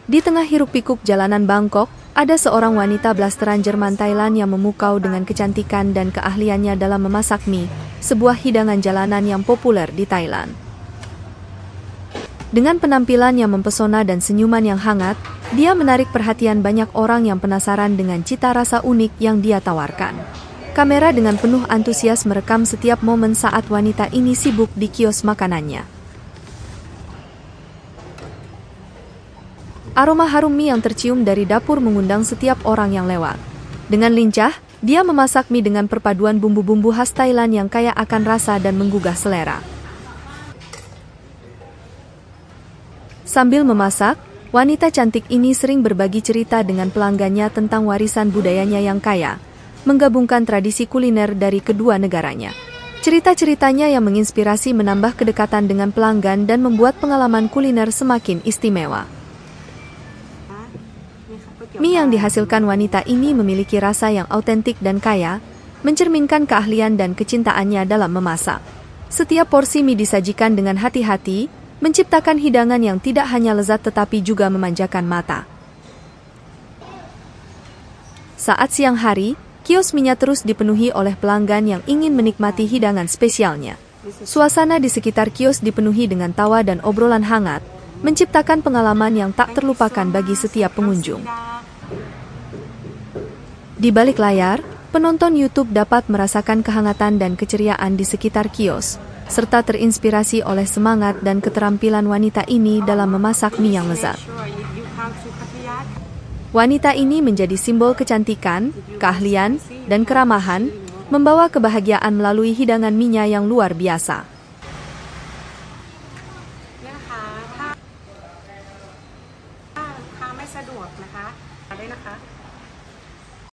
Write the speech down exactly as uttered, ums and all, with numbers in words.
Di tengah hiruk-pikuk jalanan Bangkok, ada seorang wanita blasteran Jerman Thailand yang memukau dengan kecantikan dan keahliannya dalam memasak mie, sebuah hidangan jalanan yang populer di Thailand. Dengan penampilan yang mempesona dan senyuman yang hangat, dia menarik perhatian banyak orang yang penasaran dengan cita rasa unik yang dia tawarkan. Kamera dengan penuh antusias merekam setiap momen saat wanita ini sibuk di kios makanannya. Aroma harum mie yang tercium dari dapur mengundang setiap orang yang lewat. Dengan lincah, dia memasak mie dengan perpaduan bumbu-bumbu khas Thailand yang kaya akan rasa dan menggugah selera. Sambil memasak, wanita cantik ini sering berbagi cerita dengan pelanggannya tentang warisan budayanya yang kaya, menggabungkan tradisi kuliner dari kedua negaranya. Cerita-ceritanya yang menginspirasi menambah kedekatan dengan pelanggan dan membuat pengalaman kuliner semakin istimewa. Mie yang dihasilkan wanita ini memiliki rasa yang autentik dan kaya, mencerminkan keahlian dan kecintaannya dalam memasak. Setiap porsi mie disajikan dengan hati-hati, menciptakan hidangan yang tidak hanya lezat tetapi juga memanjakan mata. Saat siang hari, kios mie terus dipenuhi oleh pelanggan yang ingin menikmati hidangan spesialnya. Suasana di sekitar kios dipenuhi dengan tawa dan obrolan hangat, menciptakan pengalaman yang tak terlupakan bagi setiap pengunjung. Di balik layar, penonton YouTube dapat merasakan kehangatan dan keceriaan di sekitar kios, serta terinspirasi oleh semangat dan keterampilan wanita ini dalam memasak mie yang lezat. Wanita ini menjadi simbol kecantikan, keahlian, dan keramahan, membawa kebahagiaan melalui hidangan mie-nya yang luar biasa.